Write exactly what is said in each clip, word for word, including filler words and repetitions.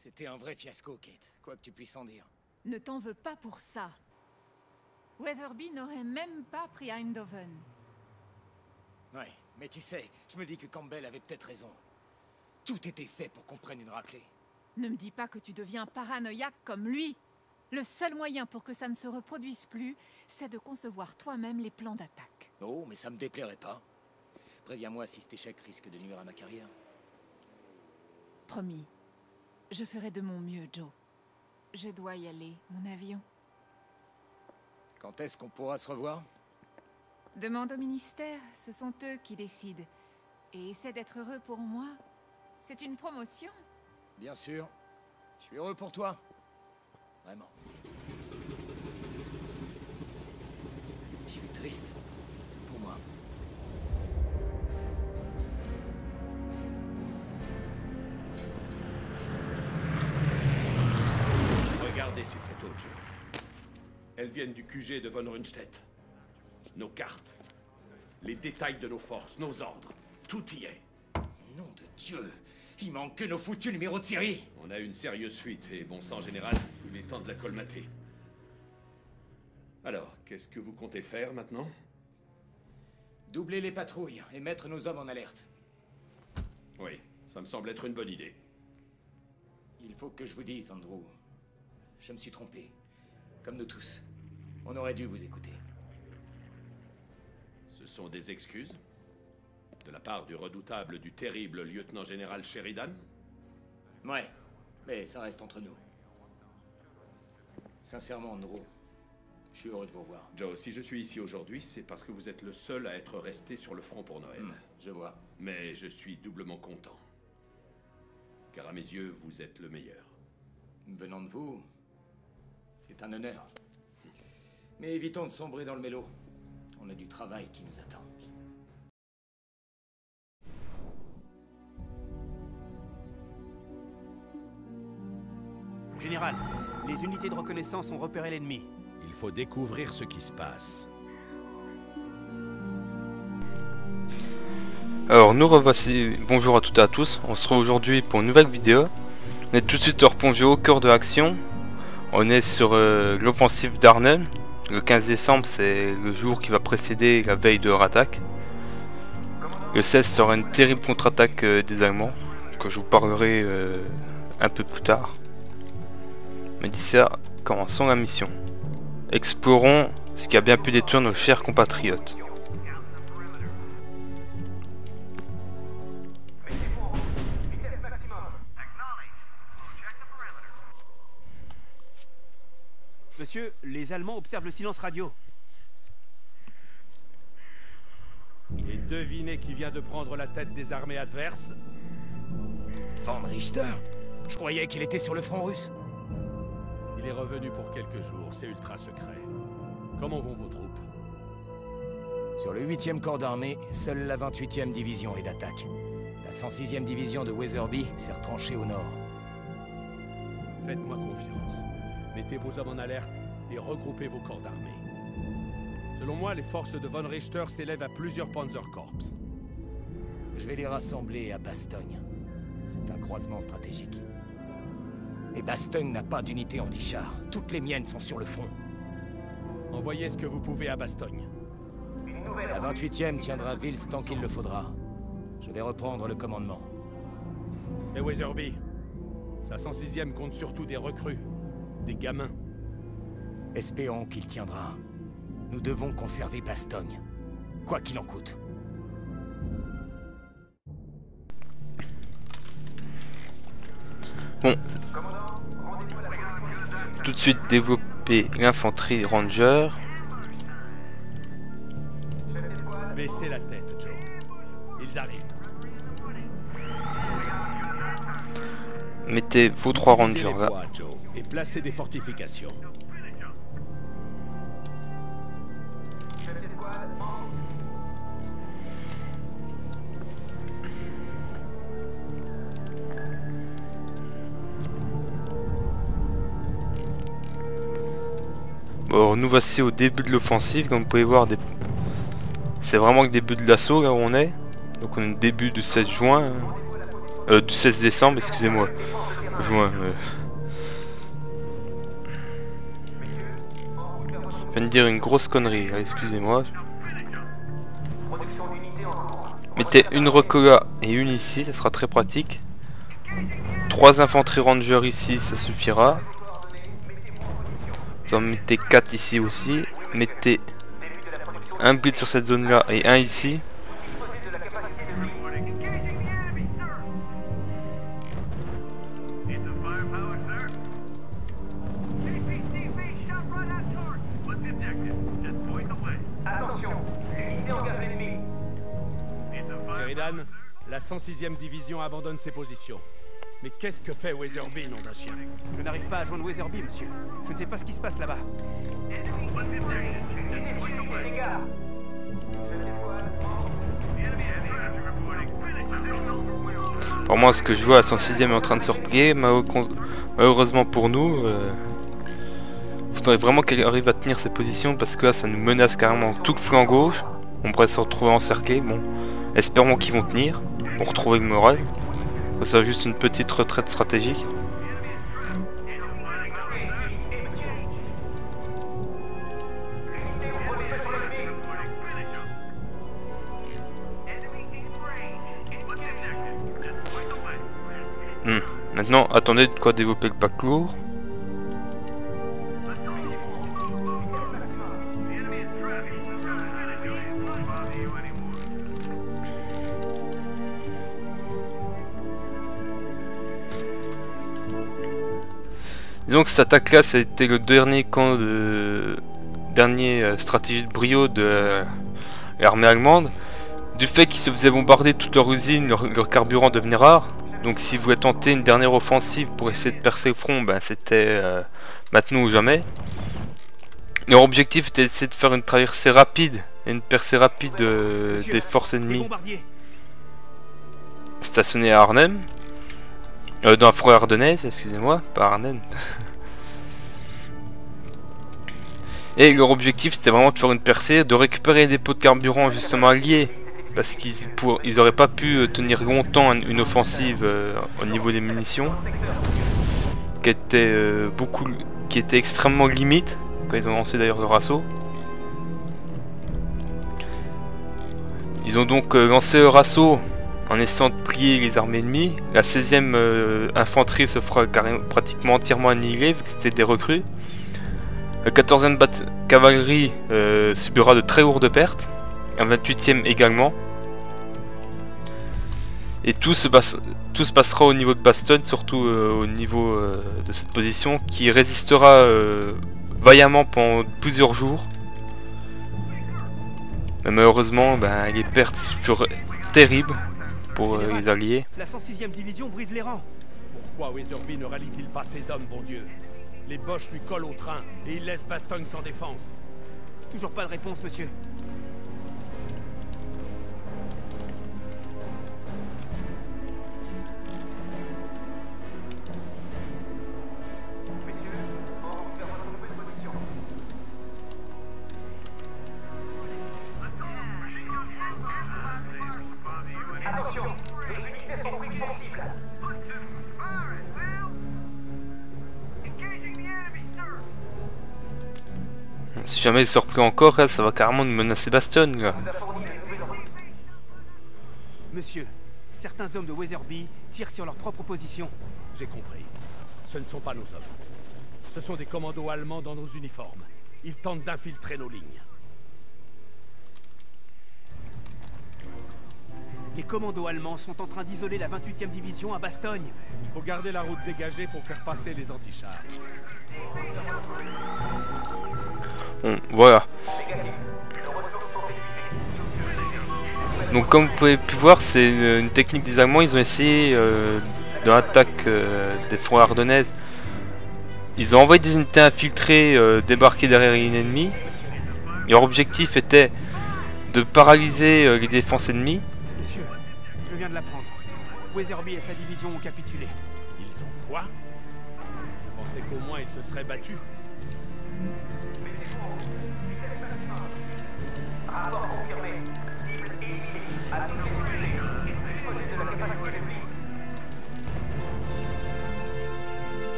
C'était un vrai fiasco, Kate, quoi que tu puisses en dire. Ne t'en veux pas pour ça. Weatherby n'aurait même pas pris Eindhoven. Ouais, mais tu sais, je me dis que Campbell avait peut-être raison. Tout était fait pour qu'on prenne une raclée. Ne me dis pas que tu deviens paranoïaque comme lui. Le seul moyen pour que ça ne se reproduise plus, c'est de concevoir toi-même les plans d'attaque. Oh, mais ça me déplairait pas. Préviens-moi si cet échec risque de nuire à ma carrière. Promis. Je ferai de mon mieux, Joe. Je dois y aller, mon avion. Quand est-ce qu'on pourra se revoir? Demande au ministère, ce sont eux qui décident. Et essaie d'être heureux pour moi. C'est une promotion. Bien sûr. Je suis heureux pour toi. Vraiment. Je suis triste. C'est pour moi. Regardez ces photos, Joe. Elles viennent du Q G de von Rundstedt. Nos cartes, les détails de nos forces, nos ordres, tout y est. Nom de Dieu! Il manque que nos foutus numéros de série! On a une sérieuse fuite, et bon sang général, il est temps de la colmater. Alors, qu'est-ce que vous comptez faire maintenant? Doubler les patrouilles et mettre nos hommes en alerte. Oui, ça me semble être une bonne idée. Il faut que je vous dise, Andrew. Je me suis trompé. Comme nous tous. On aurait dû vous écouter. Ce sont des excuses? De la part du redoutable, du terrible lieutenant-général Sheridan? Ouais, mais ça reste entre nous. Sincèrement, Andrew, je suis heureux de vous revoir. Joe, si je suis ici aujourd'hui, c'est parce que vous êtes le seul à être resté sur le front pour Noël. Mmh, je vois. Mais je suis doublement content. Car à mes yeux, vous êtes le meilleur. Venant de vous, c'est un honneur. Mais évitons de sombrer dans le mélo. On a du travail qui nous attend. Général, les unités de reconnaissance ont repéré l'ennemi. Il faut découvrir ce qui se passe. Alors nous revoici, bonjour à toutes et à tous, on se retrouve aujourd'hui pour une nouvelle vidéo. On est tout de suite hors Ponvio, au cœur de l'action. On est sur euh, l'offensive d'Arnhem. Le quinze décembre, c'est le jour qui va précéder la veille de leur attaque. Le seize sera une terrible contre-attaque euh, des Allemands, que je vous parlerai euh, un peu plus tard. Mais d'ici là, commençons la mission. Explorons ce qui a bien pu détruire nos chers compatriotes. Monsieur, les Allemands observent le silence radio. Et devinez qui vient de prendre la tête des armées adverses? Von Richter? Je croyais qu'il était sur le front russe. Il est revenu pour quelques jours, c'est ultra secret. Comment vont vos troupes? Sur le huitième corps d'armée, seule la vingt-huitième division est d'attaque. La cent sixième division de Weatherby s'est retranchée au nord. Faites-moi confiance. Mettez vos hommes en alerte et regroupez vos corps d'armée. Selon moi, les forces de von Richter s'élèvent à plusieurs Panzerkorps. Je vais les rassembler à Bastogne. C'est un croisement stratégique. Et Bastogne n'a pas d'unité anti-char. Toutes les miennes sont sur le front. Envoyez ce que vous pouvez à Bastogne. La vingt-huitième tiendra Vils tant qu'il le faudra. Je vais reprendre le commandement. Et Weatherby, sa cent sixième compte surtout des recrues. Des gamins. Espérons qu'il tiendra. Nous devons conserver Bastogne. Quoi qu'il en coûte. Bon. Tout de suite développer l'infanterie Ranger. Baissez la tête, Joe. Ils arrivent. Mettez vos trois Rangers là. Bois, Joe, et placez des fortifications. Bon, nous voici au début de l'offensive, comme vous pouvez voir, des... c'est vraiment le début de l'assaut là où on est. Donc on est au début du seize juin. Euh, du seize décembre, excusez-moi. Juin. Euh... Je viens de dire une grosse connerie, excusez-moi. Mettez une recola et une ici, ça sera très pratique. Trois infanteries rangers ici, ça suffira. Vous en mettez quatre ici aussi. Mettez un blitz sur cette zone là et un ici. Sheridan, la cent sixième division abandonne ses positions. Mais qu'est-ce que fait Weatherby, nom d'un chien? Je n'arrive pas à joindre Weatherby, monsieur. Je ne sais pas ce qui se passe là-bas. Pour moi, ce que je vois, la cent sixième est en train de se replier. Malheureusement pour nous, euh, il faudrait vraiment qu'elle arrive à tenir ses positions parce que là, ça nous menace carrément tout le flanc gauche. On pourrait se retrouver encerclés. Bon, espérons qu'ils vont tenir pour retrouver le moral. Ça va juste une petite retraite stratégique. Hmm. Maintenant, attendez de quoi développer le pack lourd. Disons que cette attaque là, c'était le dernier camp de dernier euh, stratégie de brio de euh, l'armée allemande. Du fait qu'ils se faisaient bombarder toute leur usine, leur, leur carburant devenait rare. Donc s'ils voulaient tenter une dernière offensive pour essayer de percer le front, ben, c'était euh, maintenant ou jamais. Leur objectif était d'essayer de faire une traversée rapide et une percée rapide euh, Monsieur, des forces ennemies stationnées à Arnhem. Euh, dans la forêt ardennaise, excusez-moi, pas Arnhem. Et leur objectif c'était vraiment de faire une percée, de récupérer des pots de carburant justement alliés. Parce qu'ils ils auraient pas pu tenir longtemps une offensive euh, au niveau des munitions. Qui était euh, beaucoup, qui était extrêmement limite, quand ils ont lancé d'ailleurs leur assaut. Ils ont donc euh, lancé leur assaut en essayant de plier les armées ennemies. La seizième euh, infanterie se fera pratiquement entièrement annihilée vu que c'était des recrues. La quatorzième cavalerie euh, subira de très lourdes pertes. La vingt-huitième également. Et tout se, tout se passera au niveau de Bastogne, surtout euh, au niveau euh, de cette position, qui résistera euh, vaillamment pendant plusieurs jours. Mais malheureusement, ben, les pertes furent terribles pour euh, les alliés. La cent sixième division brise les rangs. Pourquoi Weatherby ne rallie-t-il pas ses hommes, bon Dieu? Les Boches lui collent au train et il laisse Bastogne sans défense. Toujours pas de réponse, monsieur. Attention, les unités sont prises pour cible. Si jamais il sort plus encore, là, ça va carrément nous menacer Bastogne là. Monsieur, certains hommes de Weatherby tirent sur leur propre position. J'ai compris. Ce ne sont pas nos hommes. Ce sont des commandos allemands dans nos uniformes. Ils tentent d'infiltrer nos lignes. Les commandos allemands sont en train d'isoler la vingt-huitième division à Bastogne. Il faut garder la route dégagée pour faire passer les antichars. Bon, voilà. Donc comme vous pouvez pu voir, c'est une, une technique des Allemands. Ils ont essayé euh, dans l'attaque euh, des forêts ardennaises. Ils ont envoyé des unités infiltrées euh, débarquer derrière une ennemie. Leur objectif était de paralyser euh, les défenses ennemies. Monsieur, je viens de l'apprendre. Weatherby et sa division ont capitulé. Ils ont quoi? Je pensais qu'au moins ils se seraient battus. Rapport confirmé. Cible éliminée. À toutes les unités. Disposez de la capacité de blitz.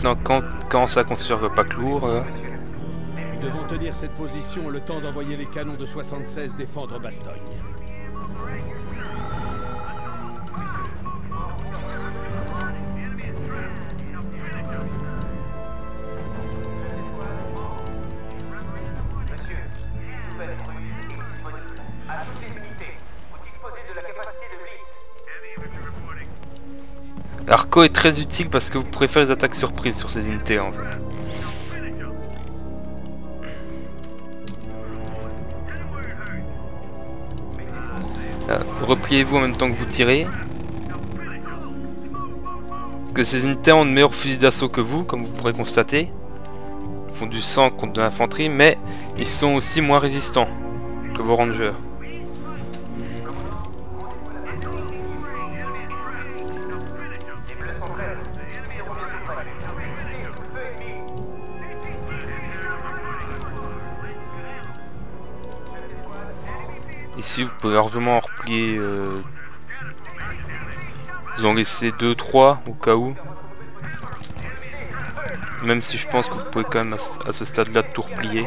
maintenant quand, quand ça conserve pas que lourd. Là. Nous devons tenir cette position le temps d'envoyer les canons de soixante-seize défendre Bastogne. Monsieur, une nouvelle ruse est disponible. À toutes les unités, vous disposez de la capacité de blitz. L'arco est très utile parce que vous pourrez faire des attaques surprises sur ces unités en fait. Euh, repliez-vous en même temps que vous tirez. Que ces unités ont de meilleurs fusils d'assaut que vous, comme vous pourrez constater. Ils font du sang contre de l'infanterie, mais ils sont aussi moins résistants que vos rangers. Ici vous pouvez largement en replier, euh, vous en laissez deux trois au cas où. Même si je pense que vous pouvez quand même à ce, à ce stade là tout replier.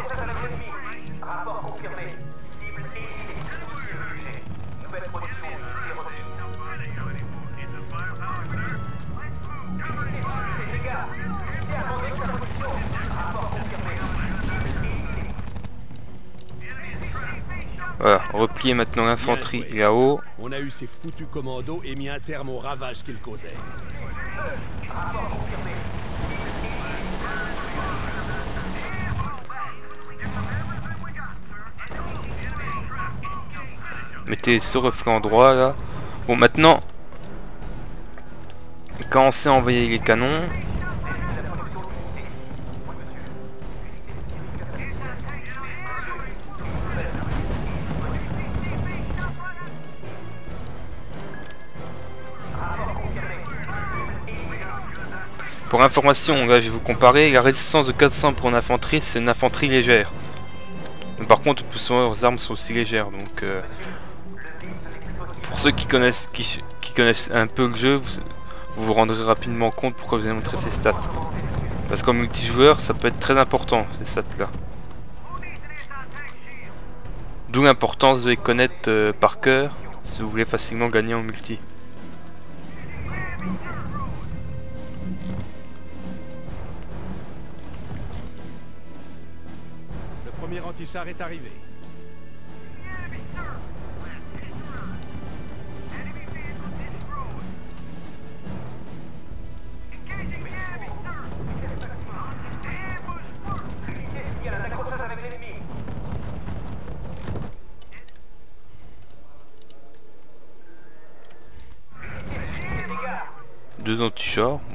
Voilà, repliez maintenant l'infanterie là-haut. On a eu ces foutus commandos et mis un terme au ravage qu'ils causaient. Mettez ce reflet droit là. Bon maintenant, commencez à envoyer les canons. Pour information, là je vais vous comparer, la résistance de quatre cents pour une infanterie, c'est une infanterie légère. Mais par contre, plus souvent leurs armes sont aussi légères, donc euh, pour ceux qui connaissent, qui, qui connaissent un peu le jeu, vous, vous vous rendrez rapidement compte pourquoi vous allez montrer ces stats. Parce qu'en multijoueur, ça peut être très important, ces stats là. D'où l'importance de les connaître euh, par cœur, si vous voulez facilement gagner en multi. Le premier anti-char est arrivé. Deux anti-chars, bon.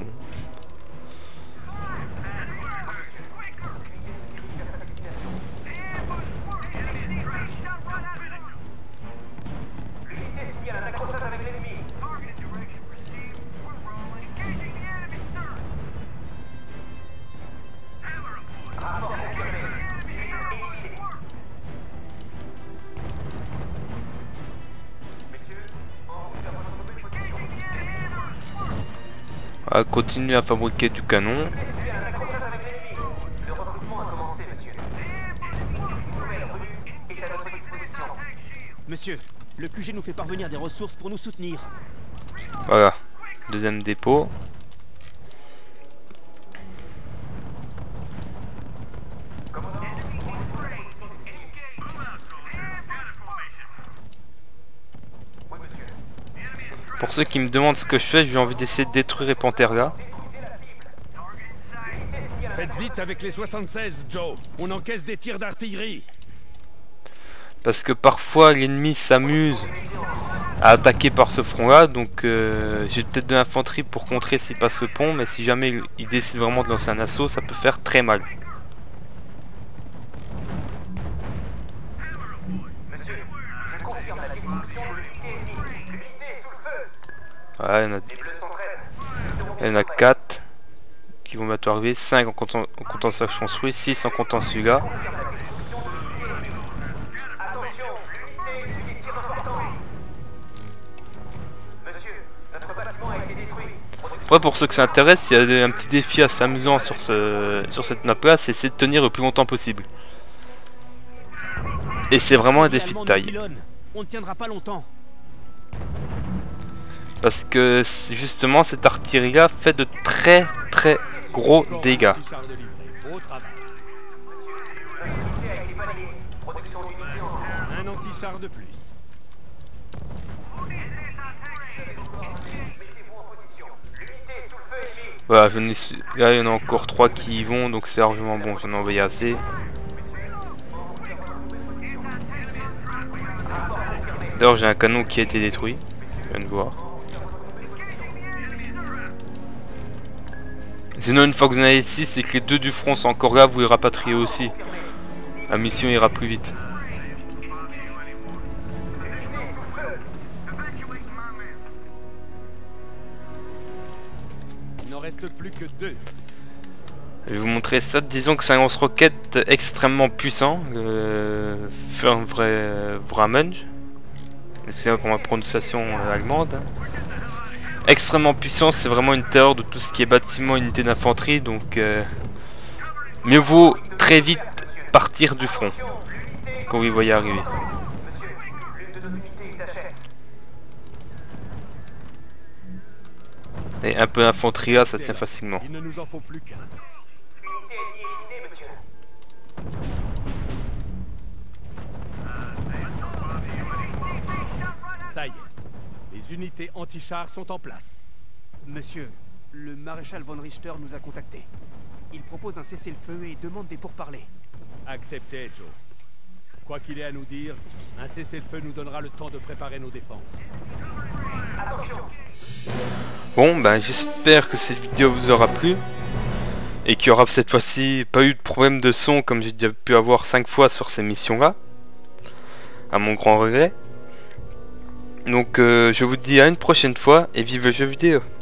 À continuer à fabriquer du canon. Monsieur, le Q G nous fait parvenir des ressources pour nous soutenir. Voilà, deuxième dépôt. Pour ceux qui me demandent ce que je fais, j'ai envie d'essayer de détruire les panthères là. Faites vite avec les soixante-seize, Joe. On encaisse des tirs d'artillerie. Parce que parfois l'ennemi s'amuse à attaquer par ce front là. Donc euh, j'ai peut-être de l'infanterie pour contrer s'il passe ce pont. Mais si jamais il, il décide vraiment de lancer un assaut, ça peut faire très mal. Voilà, il y en a, il y en a quatre qui vont bientôt arriver, cinq en comptant, en comptant sa construit, six en comptant celui-là. Après, pour ceux que ça intéresse, il y a un petit défi assez amusant sur, ce, sur cette map là, c'est essayer de tenir le plus longtemps possible. Et c'est vraiment un défi de taille. On ne tiendra pas longtemps. Parce que justement cette artillerie là fait de très très gros dégâts. Un anti-char de plus. Voilà, je n'ai su... là il y en a encore trois qui y vont, donc c'est largement bon, j'en ai envoyé assez. D'ailleurs j'ai un canon qui a été détruit, je viens de voir. Sinon une fois que vous en avez ici, c'est que les deux du front sont encore là, vous les rapatriez aussi. La mission ira plus vite. Il n'en reste plus que deux. Je vais vous montrer ça. Disons que c'est un lance-roquette extrêmement puissant. Le Fernwehramunge. Excusez-moi pour ma prononciation euh, allemande. Extrêmement puissant, c'est vraiment une terreur de tout ce qui est bâtiment, unité d'infanterie. Donc euh, mieux vaut très vite partir du front quand vous y voyez arriver. Et un peu d'infanterie là, ça tient facilement. Il ne nous en faut plus qu'un. L'unité est éliminée, monsieur. Ça y est. Les unités anti-chars sont en place. Monsieur, le maréchal von Richter nous a contactés. Il propose un cessez-le-feu et demande des pourparlers. Acceptez, Joe. Quoi qu'il ait à nous dire, un cessez-le-feu nous donnera le temps de préparer nos défenses. Attention. Bon, ben j'espère que cette vidéo vous aura plu. Et qu'il y aura cette fois-ci pas eu de problème de son comme j'ai déjà pu avoir cinq fois sur ces missions-là. À mon grand regret. Donc euh, je vous dis à une prochaine fois et vive le jeu vidéo.